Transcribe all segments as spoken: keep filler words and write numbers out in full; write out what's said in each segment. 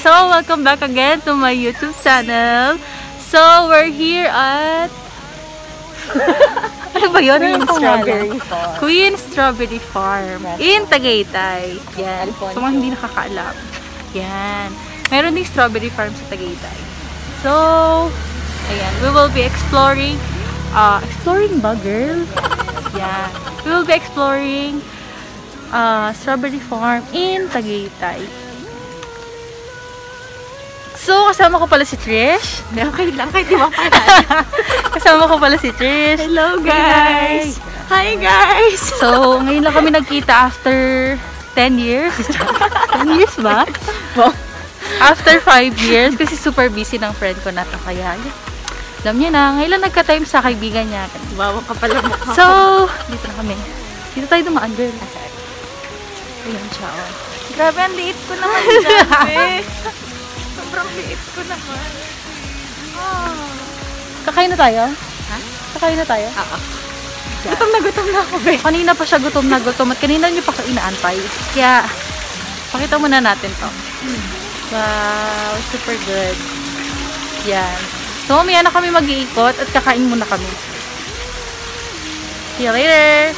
So, welcome back again to my YouTube channel. So, we're here at... ano ba yun? Queen Strawberry Farm. Queen Strawberry Farm. In Tagaytay. Yan. Sa mga hindi nakakaalam. Yan. Meron ding strawberry farm sa Tagaytay. So, ayan. We will be exploring... Uh, exploring ba, girl? Yeah. We will be exploring uh, strawberry farm in Tagaytay. So, kasama ko pala si Trish. Okay lang, kahit di ba pala. Kasama ko pala si Trish. Hello, guys! Hi, guys! So, ngayon lang kami nagkita after ten years. ten years ba? After five years, kasi super busy ng friend ko na to. Kaya, alam niya na, ngayon lang nagka-time sa kaibigan niya. Bawa ka pala mukha. So, dito na kami. Dito tayo dumaan, girl. Ayan siya, oh. Grabe, ang liit ko naman, grabe. Sobrang liit ko naman. Oh. Kakain na tayo? Ha? Kakain na tayo? Oo. Gutom na gutom na ako, be. Kanina pa siya gutom na gutom at kanina niyo pa inaantay. Kaya, pakita muna natin to. Wow, super good. Yan. So, mamaya na kami mag-iikot at kakain muna kami. See you later!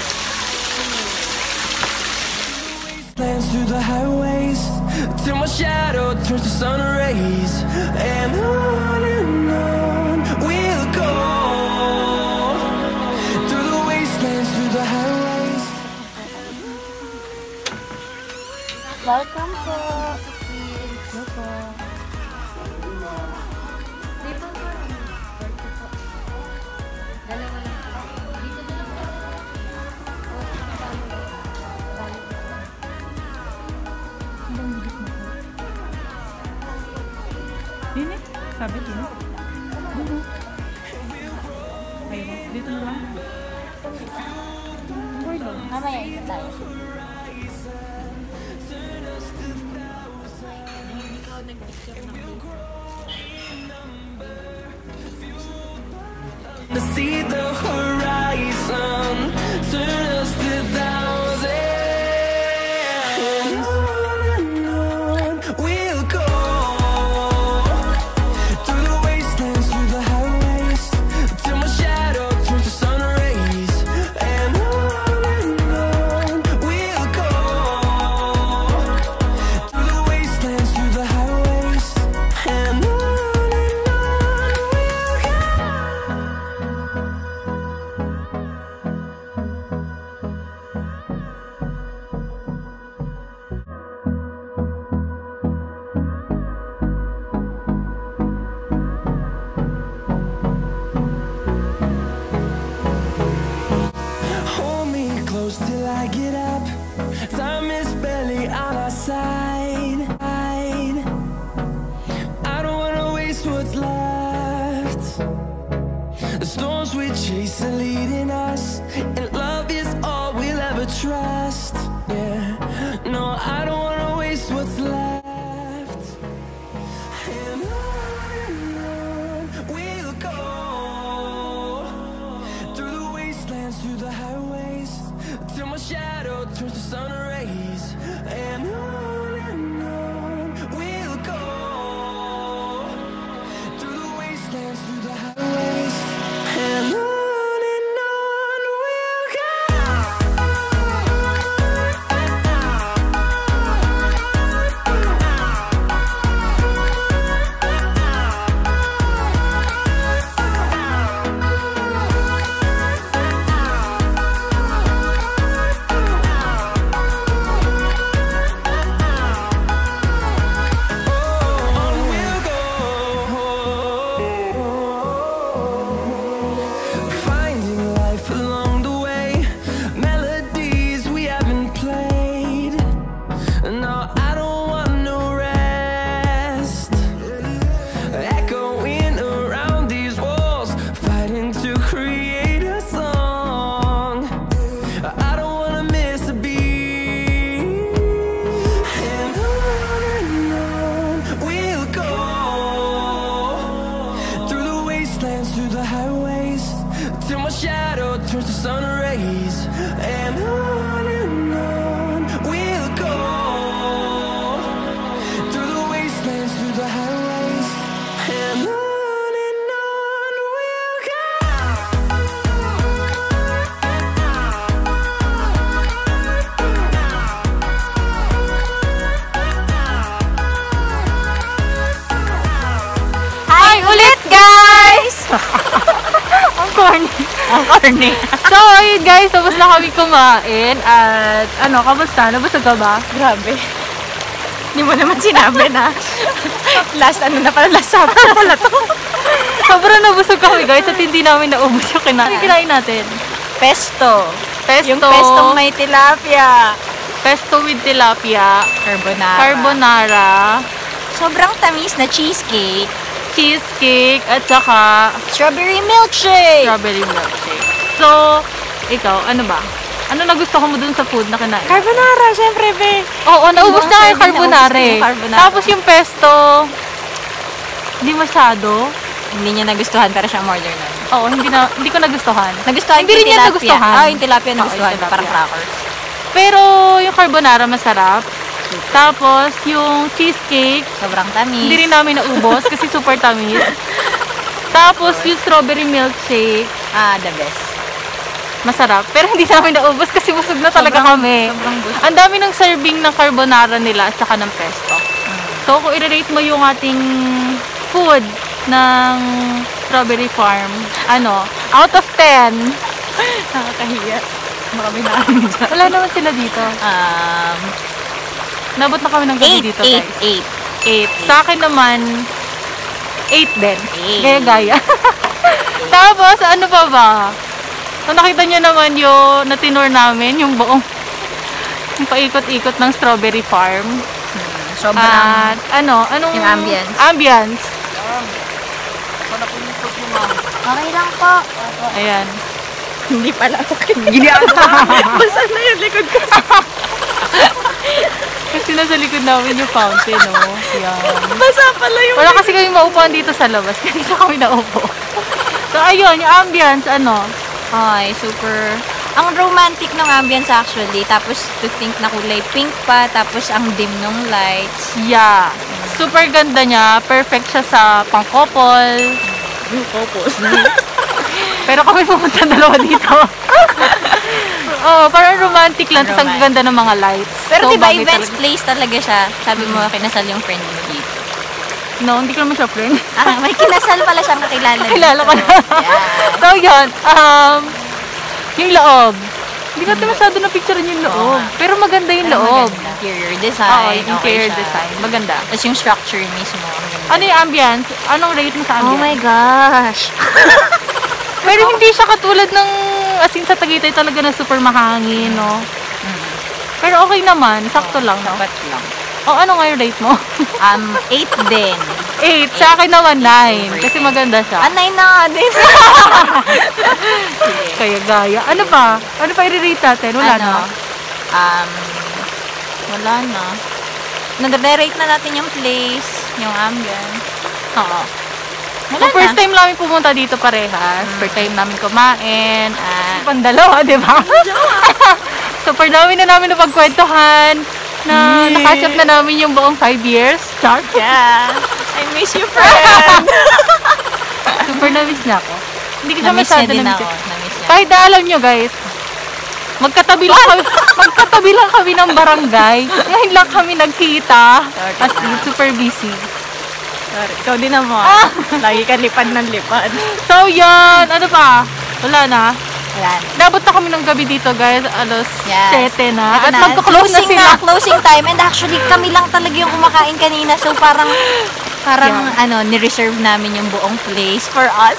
Through the highways till my shadow turns to sun rays, and on and on we'll go through the wastelands, through the highways. Welcome po. Dini? Sabi dini? Dito. Ayun. Dito na lang. Mamaya isa tayo. To see the horizon, turn us to thousands, and on and on we'll go through the wastelands, through the highways, till my shadow turns to sun rays, and on and on we'll go through the wastelands, through the highways, and on. Till I get up, time is barely on our side. I don't wanna waste what's left. The storms we chase are leading us, and love is all we'll ever trust. Yeah, no, I don't wanna waste what's left. And on and on we'll go through the wastelands, through the highways, till my shadow turns to sun rays, and on and on we'll go through the wastelands, through the highways, and on. Turns to sun rays, and on and on we'll go through the wasteland. Ang corny. Ang corny. So, ayun guys, tapos na kami kumain. At ano, kamusta? Nabusog ka ba? Grabe. Hindi mo naman sinabi na last ano na pala, last supper pala to. Sobrang nabusog kami guys at hindi namin naubos yung kinain. Ano kinain natin? Pesto. Pesto. Yung pestong may tilapia. Pesto with tilapia. Carbonara. Carbonara. Sobrang tamis na cheesecake. Cheesecake. At saka Strawberry milkshake. strawberry milkshake. So, ikaw, ano ba? Ano nagustuhan mo dun sa food na kinain? Carbonara, syempre, be. Oo, naubos na yung Naubos carbonara na eh. yung carbonara. Tapos yung pesto, hindi masyado. Hindi niya nagustuhan, pero siya order nun. Oo, hindi na hindi ko nagustuhan. Nagustuhan Hindi rin yung niya tilapia. nagustuhan. Ah, yung tilapia nagustuhan. yung tilapia. Parang crackers. Pero yung carbonara masarap. Tapos yung cheesecake, Sobrang tamis. hindi rin namin naubos kasi super tamis. Tapos yung strawberry milkshake, Ah, the best. masarap. Pero hindi namin naubos kasi busog na talaga Sobrang- kami. sobrang busog. Ang dami ng serving ng carbonara nila at saka ng pesto. Mm. So kung i-rate mo yung ating food ng Strawberry Farm, ano, out of ten, Nakakahiya. Baka may naamin dyan. wala naman sila dito. Um, Nabot na kami ng gabi eight, dito, eight, guys. eight. eight. Sa akin naman, eight din. Eight. Gaya-gaya. Tapos, ano pa ba? So, nakita nyo naman yung natinor namin, yung buong yung paikot-ikot ng Strawberry Farm. Hmm, sobrang At, ano, anong... Yung ambience. Ambience. okay lang po. Ayan. Hindi pala okay. Basta na yung likod ko. Kasi nasa likod namin yung fountain, no? Yan. Basa pala yung... Wala kasi kami maupuan dito sa labas. Kasi dito kami naupo. So, ayun, yung ambience, ano? Ay, super... Ang romantic ng ambience actually. Tapos to think na kulay pink pa. Tapos ang dim ng lights. Yeah. Super ganda niya. Perfect siya sa pang-couple. Focus. Pero kami pumunta dalawa dito. Oo, parang romantic lang. Tapos ang Romantic. ganda ng mga lights. Pero So, diba, bagay events talaga. place talaga siya. Sabi mo, kinasal yung friend mo dito. No, hindi ko naman siya friend. Ah, may kinasal pala siyang kakilala dito. Kilala ko na. Yeah. So, yun. Um, yung loob. Hindi natin masyado na picture yung loob. Oo nga. Pero maganda yung Pero loob. maganda. Interior Oo, design. yung interior design. Maganda. Tapos yung structure mismo. ang ganda. Ano yung ambience? Anong rate mo sa ambience? Oh my gosh. Pero hindi siya katulad ng, as in sa Tagaytay talaga na super mahangin, no? Mm. Pero okay naman. Sakto lang, no? Sapat lang. O, ano nga yung rate mo? Um, eight din. eight. Sa akin naman nine. Eight. Kasi maganda siya. Ah, nine na nga din. Sige. Kaya gaya. Ano pa? Ano pa i-rate natin? Wala ano, na. Um, wala na. Nag-rate na natin yung place, yung ambience. Oo. Wala So, first na. time namin pumunta dito parehas. First time namin kumain. At pandalawa, di ba? Super dami na namin napagkwentuhan na Yeah. nakatch up na namin yung buong five years. Char. Yeah. I miss you, friend. Super na-miss niya ako. Hindi ko siya Na-miss niya masyado din na-miss. ako. Na-miss niya. Kahit na alam nyo guys, magkatabi lang kami, magkatabi lang kami ng barangay. Ngayon lang kami nagkita. Sorry As na. in, super busy. Sorry. Ikaw din naman. Lagi ka lipad ng lipad. So, yan. Ano pa? Wala na. Wala na. Nabot na kami ng gabi dito guys. Alos Yes. sete na. Ito At magko-close na Closing sila. na, closing time. And actually, kami lang talaga yung kumakain kanina. So, parang, parang, Yeah. ano, nireserve namin yung buong place for us.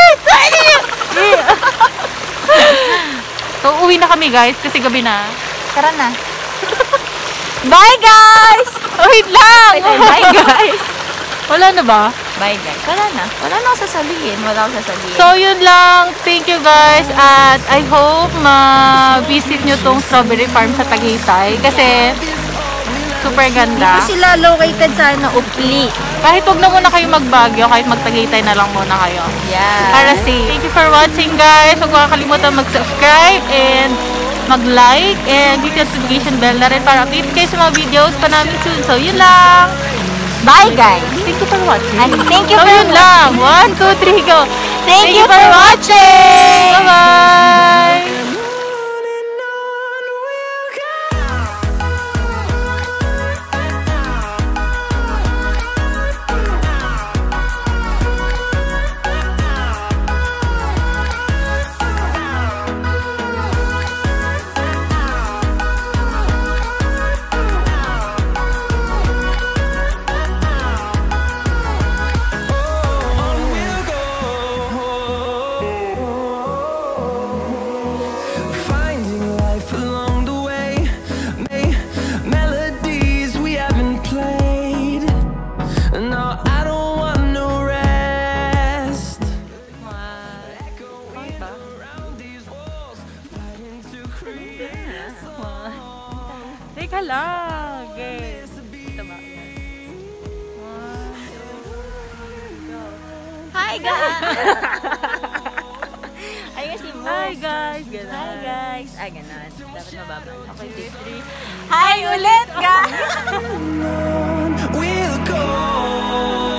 So, uwi na kami guys kasi gabi na. Tara na. Bye, guys! Wait lang! Bye, guys! Wala na ba? Bye, guys. Wala na. Wala na ako sasabihin. Wala ako sasabihin. So, yun lang. Thank you guys. At I hope ma-visit nyo tong Strawberry Farm sa Tagaytay. Kasi super ganda. Dito sila located sa ano, Upli. Kahit huwag na muna kayo mag-Baguio, kahit mag-Tagaytay na lang muna kayo. Yeah. Para safe. Thank you for watching guys. Huwag makakalimutan mag-subscribe and mag-like and hit yung notification bell na rin para update kayo sa mga videos pa namin soon. So, yun lang. Bye, guys! Thank you for watching. And thank you So, for yun lang. One, two, three, go. Thank you for watching! Bye-bye! Teka lang. Okay. Ito ba? Ayan. One, two, go. Hi, guys! Ayun si Mo. Hi guys! Ganun. Hi, guys! Ah, ganun. Dapat mababa. Okay, take three. Hi ulit, guys! We'll go.